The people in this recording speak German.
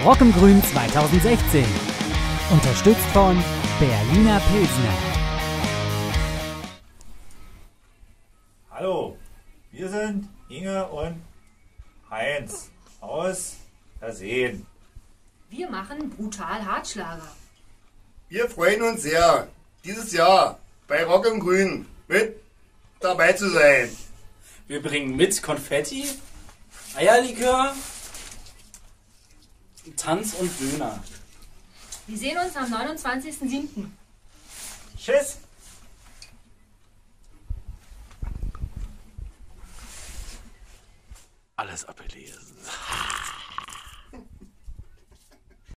Rock im Grün 2016. Unterstützt von Berliner Pilsner. Hallo, wir sind Inge und Heinz aus Versehen. Wir machen brutal Hartschlager. Wir freuen uns sehr, dieses Jahr bei Rock im Grün mit dabei zu sein. Wir bringen mit Konfetti, Eierlikör, Tanz und Döner. Wir sehen uns am 29.07. Tschüss! Alles ablesen.